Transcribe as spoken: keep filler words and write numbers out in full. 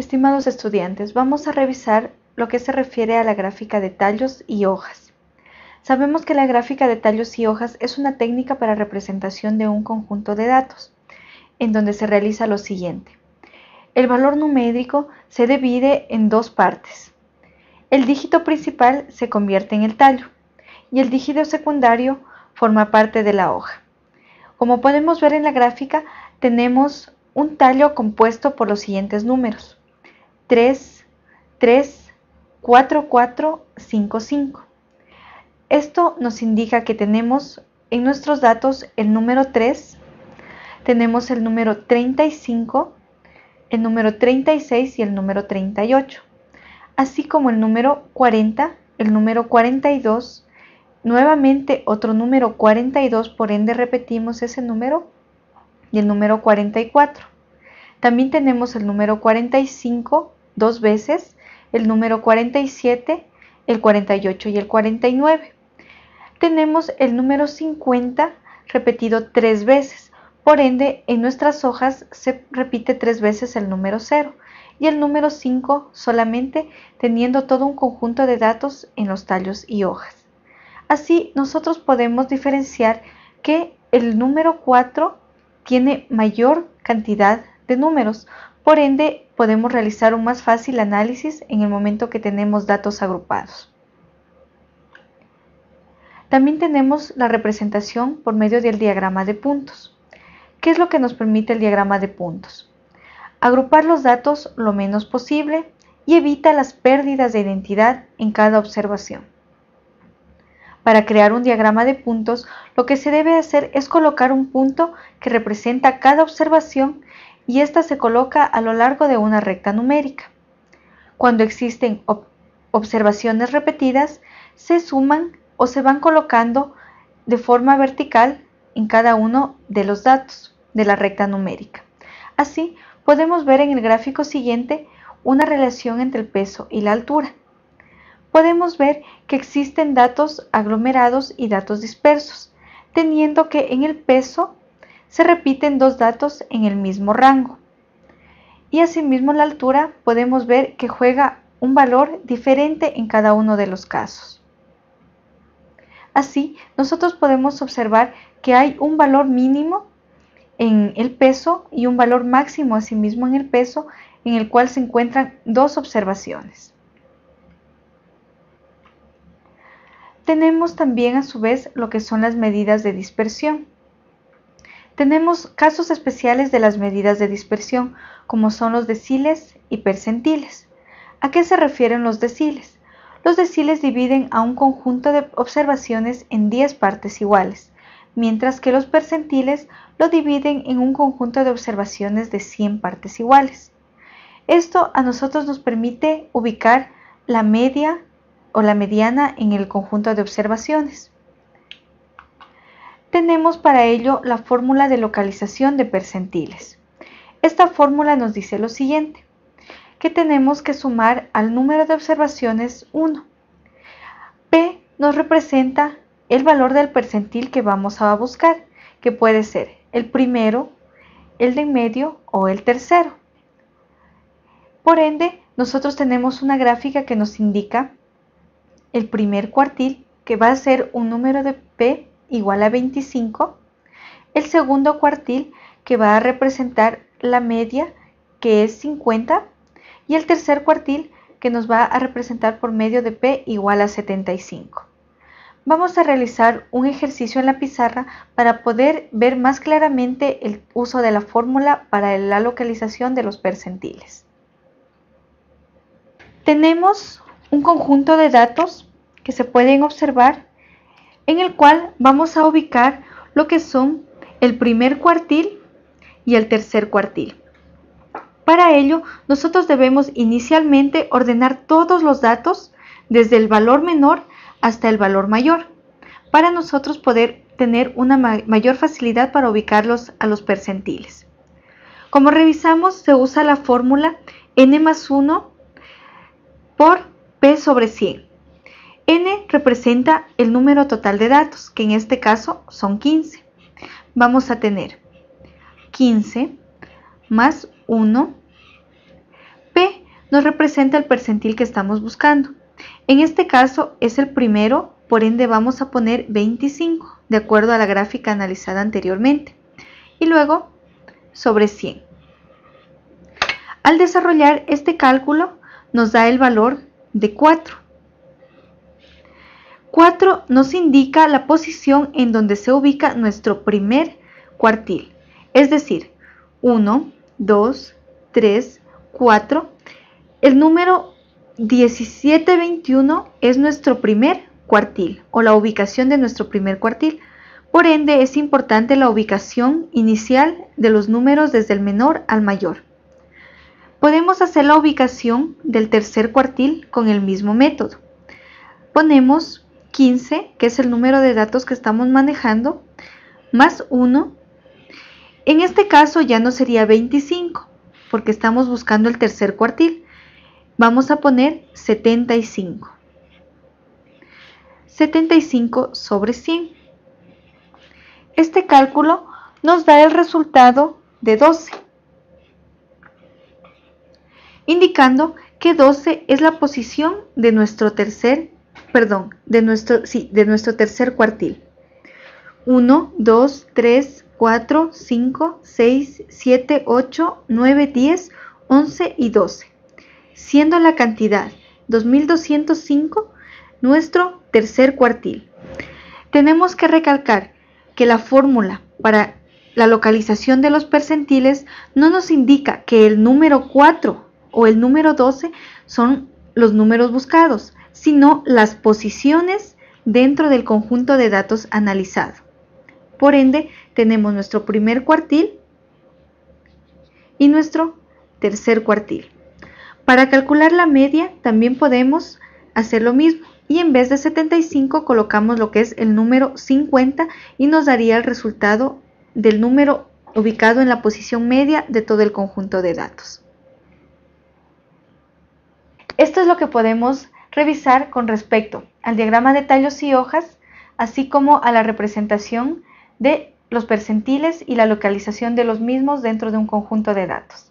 Estimados estudiantes, vamos a revisar lo que se refiere a la gráfica de tallos y hojas. Sabemos que la gráfica de tallos y hojas es una técnica para representación de un conjunto de datos, en donde se realiza lo siguiente. El valor numérico se divide en dos partes. El dígito principal se convierte en el tallo y el dígito secundario forma parte de la hoja. Como podemos ver en la gráfica, tenemos un tallo compuesto por los siguientes números: tres, tres, cuatro, cuatro, cinco, cinco. Esto nos indica que tenemos en nuestros datos el número tres, tenemos el número treinta y cinco, el número treinta y seis y el número treinta y ocho, así como el número cuarenta, el número cuarenta y dos, nuevamente otro número cuarenta y dos, por ende repetimos ese número, y el número cuarenta y cuatro. También tenemos el número cuarenta y cinco dos veces, el número cuarenta y siete, el cuarenta y ocho y el cuarenta y nueve. Tenemos el número cincuenta repetido tres veces, por ende en nuestras hojas se repite tres veces el número cero y el número cinco solamente, teniendo todo un conjunto de datos en los tallos y hojas. Así nosotros podemos diferenciar que el número cuatro tiene mayor cantidad de números, por ende podemos realizar un más fácil análisis en el momento que tenemos datos agrupados. También tenemos la representación por medio del diagrama de puntos. ¿Qué es lo que nos permite el diagrama de puntos? Agrupar los datos lo menos posible y evita las pérdidas de identidad en cada observación. Para crear un diagrama de puntos, lo que se debe hacer es colocar un punto que representa cada observación y ésta se coloca a lo largo de una recta numérica. Cuando existen ob- observaciones repetidas, se suman o se van colocando de forma vertical en cada uno de los datos de la recta numérica. Así, podemos ver en el gráfico siguiente una relación entre el peso y la altura. Podemos ver que existen datos aglomerados y datos dispersos, teniendo que en el peso se repiten dos datos en el mismo rango. Y asimismo en la altura podemos ver que juega un valor diferente en cada uno de los casos. Así, nosotros podemos observar que hay un valor mínimo en el peso y un valor máximo asimismo en el peso, en el cual se encuentran dos observaciones. Tenemos también a su vez lo que son las medidas de dispersión. Tenemos casos especiales de las medidas de dispersión, como son los deciles y percentiles. ¿A qué se refieren los deciles? Los deciles dividen a un conjunto de observaciones en diez partes iguales, mientras que los percentiles lo dividen en un conjunto de observaciones de cien partes iguales. Esto a nosotros nos permite ubicar la media o la mediana en el conjunto de observaciones. Tenemos para ello la fórmula de localización de percentiles. Esta fórmula nos dice lo siguiente, que tenemos que sumar al número de observaciones uno. P nos representa el valor del percentil que vamos a buscar, que puede ser el primero, el de en medio o el tercero. Por ende, nosotros tenemos una gráfica que nos indica el primer cuartil, que va a ser un número de P igual a veinticinco, el segundo cuartil, que va a representar la media, que es cincuenta, y el tercer cuartil, que nos va a representar por medio de P igual a setenta y cinco. Vamos a realizar un ejercicio en la pizarra para poder ver más claramente el uso de la fórmula para la localización de los percentiles. Tenemos un conjunto de datos que se pueden observar en el cual vamos a ubicar lo que son el primer cuartil y el tercer cuartil. Para ello, nosotros debemos inicialmente ordenar todos los datos desde el valor menor hasta el valor mayor, para nosotros poder tener una mayor facilidad para ubicarlos a los percentiles. Como revisamos, se usa la fórmula n más uno por P sobre cien. N representa el número total de datos, que en este caso son quince. Vamos a tener quince más uno. P nos representa el percentil que estamos buscando. En este caso es el primero, por ende vamos a poner veinticinco, de acuerdo a la gráfica analizada anteriormente. Y luego sobre cien. Al desarrollar este cálculo nos da el valor de cuatro. cuatro nos indica la posición en donde se ubica nuestro primer cuartil. Es decir, uno, dos, tres, cuatro. El número diecisiete veintiuno es nuestro primer cuartil o la ubicación de nuestro primer cuartil. Por ende, es importante la ubicación inicial de los números desde el menor al mayor. Podemos hacer la ubicación del tercer cuartil con el mismo método. Ponemos quince, que es el número de datos que estamos manejando, más uno. En este caso ya no sería veinticinco, porque estamos buscando el tercer cuartil. Vamos a poner setenta y cinco. setenta y cinco sobre cien. Este cálculo nos da el resultado de doce, indicando que doce es la posición de nuestro tercer, perdón, de nuestro, sí, de nuestro tercer cuartil. uno, dos, tres, cuatro, cinco, seis, siete, ocho, nueve, diez, once y doce, siendo la cantidad dos mil doscientos cinco nuestro tercer cuartil. Tenemos que recalcar que la fórmula para la localización de los percentiles no nos indica que el número cuatro o el número doce son los números buscados, sino las posiciones dentro del conjunto de datos analizado. Por ende, tenemos nuestro primer cuartil y nuestro tercer cuartil. Para calcular la media también podemos hacer lo mismo y en vez de setenta y cinco colocamos lo que es el número cincuenta y nos daría el resultado del número ubicado en la posición media de todo el conjunto de datos. Esto es lo que podemos revisar con respecto al diagrama de tallos y hojas, así como a la representación de los percentiles y la localización de los mismos dentro de un conjunto de datos.